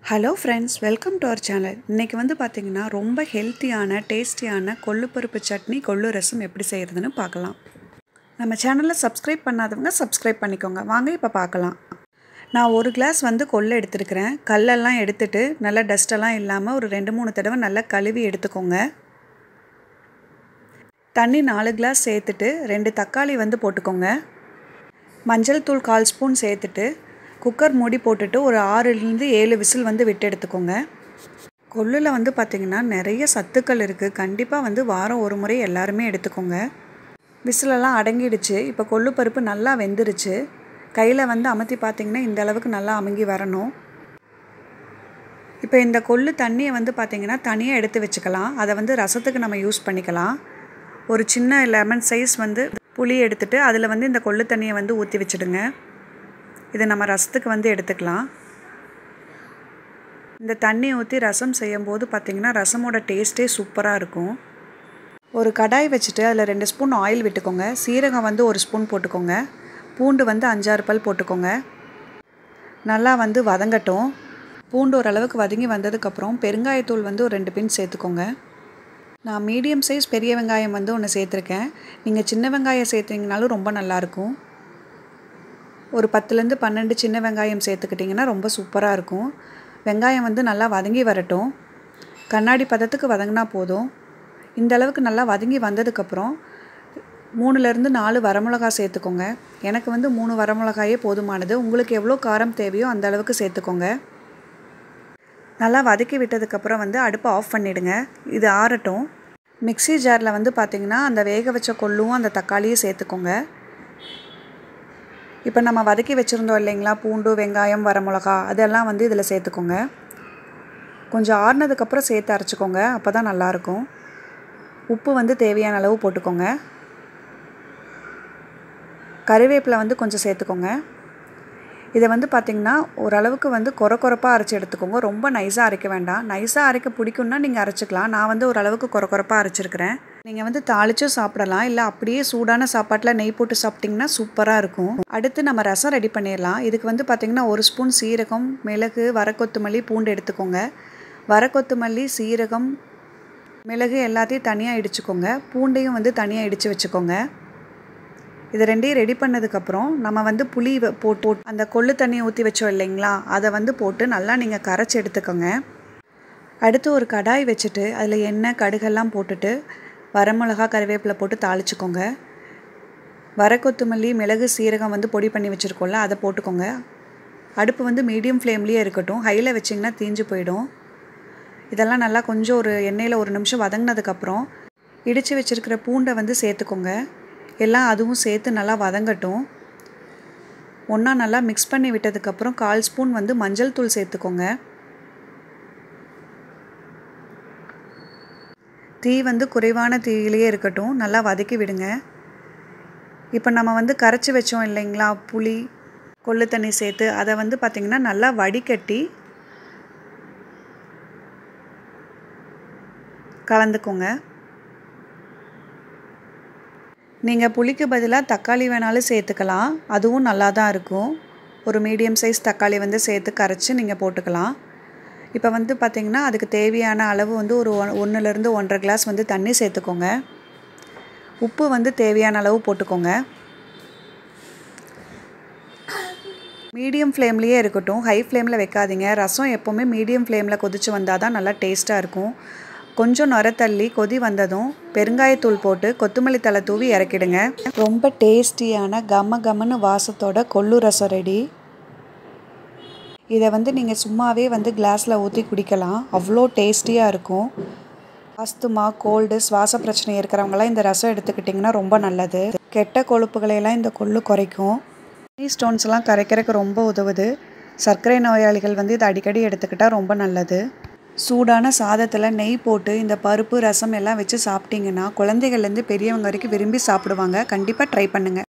Hello friends, welcome to our channel. இன்றைக்கி வந்து பார்த்திங்கன்னா ரொம்ப ஹெல்த்தியான டேஸ்டியான கொள்ளுப்பருப்பு சட்னி கொள்ளு ரசம் எப்படி செய்கிறதுன்னு பார்க்கலாம். நம்ம சேனலில் சப்ஸ்கிரைப் பண்ணாதவங்க சப்ஸ்கிரைப் பண்ணிக்கோங்க. வாங்க இப்போ பார்க்கலாம். நான் ஒரு கிளாஸ் வந்து கொள்ளு எடுத்துருக்கிறேன். கல்லெல்லாம் எடுத்துட்டு நல்லா டஸ்ட்டெல்லாம் இல்லாமல் ஒரு 2-3 தடவை நல்லா கழுவி எடுத்துக்கோங்க. தண்ணி 4 கிளாஸ் சேர்த்துட்டு 2 தக்காளி வந்து போட்டுக்கோங்க. மஞ்சள் தூள் 1/4 ஸ்பூன் சேர்த்துட்டு குக்கர் மூடி போட்டுட்டு ஒரு 6-7 விசில் வந்து விட்டு எடுத்துக்கோங்க. கொள்ளில் வந்து பார்த்திங்கன்னா நிறைய சத்துக்கள் இருக்குது. கண்டிப்பாக வந்து வாரம் ஒரு முறை எல்லாருமே எடுத்துக்கோங்க. விசிலெல்லாம் அடங்கிடுச்சு. இப்போ கொள்ளு பருப்பு நல்லா வெந்துருச்சு. கையில் வந்து அமுத்தி பார்த்திங்கன்னா இந்த அளவுக்கு நல்லா அமுங்கி வரணும். இப்போ இந்த கொள்ளு தண்ணியை வந்து பார்த்திங்கன்னா தனியாக எடுத்து வச்சுக்கலாம். அதை வந்து ரசத்துக்கு நம்ம யூஸ் பண்ணிக்கலாம். ஒரு சின்ன லெமன் சைஸ் வந்து புளி எடுத்துகிட்டு அதில் வந்து இந்த கொள்ளு தண்ணியை வந்து ஊற்றி வச்சுடுங்க. இதை நம்ம ரசத்துக்கு வந்து எடுத்துக்கலாம். இந்த தண்ணி ஊற்றி ரசம் செய்யும்போது பார்த்திங்கன்னா ரசமோட டேஸ்ட்டே சூப்பராக இருக்கும். ஒரு கடாய் வச்சுட்டு அதில் 2 ஸ்பூன் ஆயில் விட்டுக்கோங்க. சீரகம் வந்து 1 ஸ்பூன் போட்டுக்கோங்க. பூண்டு வந்து 5-6 பல் போட்டுக்கோங்க. நல்லா வந்து வதங்கட்டும். பூண்டு ஓரளவுக்கு வதங்கி வந்ததுக்கப்புறம் பெருங்காயத்தூள் வந்து ஒரு 2 பின் சேர்த்துக்கோங்க. நான் மீடியம் சைஸ் பெரிய வெங்காயம் வந்து ஒன்று சேர்த்துருக்கேன். நீங்கள் சின்ன வெங்காயம் சேர்த்திங்கனாலும் ரொம்ப நல்லாயிருக்கும். ஒரு 10-12 சின்ன வெங்காயம் சேர்த்துக்கிட்டிங்கன்னா ரொம்ப சூப்பராக இருக்கும். வெங்காயம் வந்து நல்லா வதங்கி வரட்டும். கண்ணாடி பதத்துக்கு வதங்கினா போதும். இந்த அளவுக்கு நல்லா வதங்கி வந்ததுக்கப்புறம் 3-4 வரமிளகா சேர்த்துக்கோங்க. எனக்கு வந்து 3 வரமிளகாயே போதுமானது. உங்களுக்கு எவ்வளோ காரம் தேவையோ அந்த அளவுக்கு சேர்த்துக்கோங்க. நல்லா வதக்கி விட்டதுக்கப்புறம் வந்து அடுப்பை ஆஃப் பண்ணிவிடுங்க. இது ஆறட்டும். மிக்ஸி ஜாரில் வந்து பார்த்திங்கன்னா அந்த வேக வச்ச கொள்ளும் அந்த தக்காளியும் சேர்த்துக்கோங்க. இப்போ நம்ம வதக்கி வச்சுருந்தோம் இல்லைங்களா, பூண்டு வெங்காயம் வரமிளகா, அதெல்லாம் வந்து இதில் சேர்த்துக்கோங்க. கொஞ்சம் ஆறுனதுக்கப்புறம் சேர்த்து அரைச்சிக்கோங்க. அப்போ தான் நல்லாயிருக்கும். உப்பு வந்து தேவையான அளவு போட்டுக்கோங்க. கறிவேப்பிலை வந்து கொஞ்சம் சேர்த்துக்கோங்க. இதை வந்து பார்த்திங்கன்னா ஓரளவுக்கு வந்து கொரப்பாக அரைச்சி எடுத்துக்கோங்க. ரொம்ப நைஸாக அரைக்க வேண்டாம். நைஸாக அரைக்க பிடிக்கும்னா நீங்கள் அரைச்சிக்கலாம். நான் வந்து ஓரளவுக்கு கொரப்பாக அரைச்சிருக்கிறேன். நீங்கள் வந்து தாளிச்சும் சாப்பிடலாம், இல்லை அப்படியே சூடான சாப்பாட்டில் நெய் போட்டு சாப்பிட்டிங்கன்னா சூப்பராக இருக்கும். அடுத்து நம்ம ரசம் ரெடி பண்ணிடலாம். இதுக்கு வந்து பார்த்திங்கன்னா 1 ஸ்பூன் சீரகம், மிளகு, வரக்கொத்தமல்லி, பூண்டு எடுத்துக்கோங்க. வரக்கொத்தமல்லி, சீரகம், மிளகு எல்லாத்தையும் தனியாக இடிச்சுக்கோங்க. பூண்டையும் வந்து தனியாக இடித்து வச்சுக்கோங்க. இது ரெண்டையும் ரெடி பண்ணதுக்கப்புறம் நம்ம வந்து புளி போட்டு அந்த கொள்ளு தண்ணியை ஊற்றி வச்சோம் இல்லைங்களா, அதை வந்து போட்டு நல்லா நீங்கள் கரைச்சி எடுத்துக்கோங்க. அடுத்து ஒரு கடாய் வச்சுட்டு அதில் எண்ணெய் கடுகெல்லாம் போட்டுட்டு வரமிளகா கறிவேப்பிலை போட்டு தாளிச்சுக்கோங்க. வரக்கொத்தமல்லி, மிளகு, சீரகம் வந்து பொடி பண்ணி வச்சுருக்கோம்ல, அதை போட்டுக்கோங்க. அடுப்பு வந்து மீடியம் ஃப்ளேம்லேயே இருக்கட்டும். ஹையில் வச்சிங்கன்னா தீஞ்சு போயிடும். இதெல்லாம் நல்லா கொஞ்சம் ஒரு எண்ணெயில் 1 நிமிஷம் வதங்கினதுக்கப்புறம் இடித்து வச்சுருக்கிற பூண்டை வந்து சேர்த்துக்கோங்க. எல்லாம் அதுவும் சேர்த்து நல்லா வதங்கட்டும். ஒன்றா நல்லா மிக்ஸ் பண்ணி விட்டதுக்கப்புறம் 1/4 ஸ்பூன் வந்து மஞ்சள் தூள் சேர்த்துக்கோங்க. தீ வந்து குறைவான தீயிலேயே இருக்கட்டும். நல்லா வதக்கி விடுங்க. இப்போ நம்ம வந்து கரைச்சி வச்சோம் இல்லைங்களா புளி, கொள்ளு தண்ணி சேர்த்து, அதை வந்து பார்த்திங்கன்னா நல்லா வடிகட்டி கலந்துக்கோங்க. நீங்கள் புளிக்கு பதிலாக தக்காளி வேணாலும் சேர்த்துக்கலாம். அதுவும் நல்லா தான் இருக்கும். ஒரு மீடியம் சைஸ் தக்காளி வந்து சேர்த்து கரைச்சி நீங்கள் போட்டுக்கலாம். இப்போ வந்து பார்த்திங்கன்னா அதுக்கு தேவையான அளவு வந்து ஒரு 1-1.5 கிளாஸ் வந்து தண்ணி சேர்த்துக்கோங்க. உப்பு வந்து தேவையான அளவு போட்டுக்கோங்க. மீடியம் ஃப்ளேம்லேயே இருக்கட்டும். ஹை ஃப்ளேமில் வைக்காதீங்க. ரசம் எப்போவுமே மீடியம் ஃப்ளேமில் கொதித்து வந்தால் தான் நல்லா டேஸ்ட்டாக இருக்கும். கொஞ்சம் நுர தள்ளி கொதி வந்ததும் பெருங்காயத்தூள் போட்டு கொத்தமல்லி தழை தூவி இறக்கிடுங்க. ரொம்ப டேஸ்டியான கம்மன்னு வாசத்தோட கொள்ளு ரசம் ரெடி. இதை வந்து நீங்கள் சும்மாவே வந்து கிளாஸில் ஊற்றி குடிக்கலாம். அவ்வளோ டேஸ்டியாக இருக்கும். ஆஸ்துமா, கோல்டு, சுவாச பிரச்சனை இருக்கிறவங்களாம் இந்த ரசம் எடுத்துக்கிட்டிங்கன்னா ரொம்ப நல்லது. கெட்ட கொழுப்புகளையெல்லாம் இந்த கொள்ளு குறைக்கும். கிட்னி ஸ்டோன்ஸ்லாம் கரைக்கிறதுக்கு ரொம்ப உதவுது. சர்க்கரை நோயாளிகள் வந்து இதை அடிக்கடி எடுத்துக்கிட்டால் ரொம்ப நல்லது. சூடான சாதத்தில் நெய் போட்டு இந்த பருப்பு ரசம் எல்லாம் வச்சு சாப்பிட்டிங்கன்னா குழந்தைகள்லேருந்து பெரியவங்க வரைக்கும் விரும்பி சாப்பிடுவாங்க. கண்டிப்பாக ட்ரை பண்ணுங்கள்.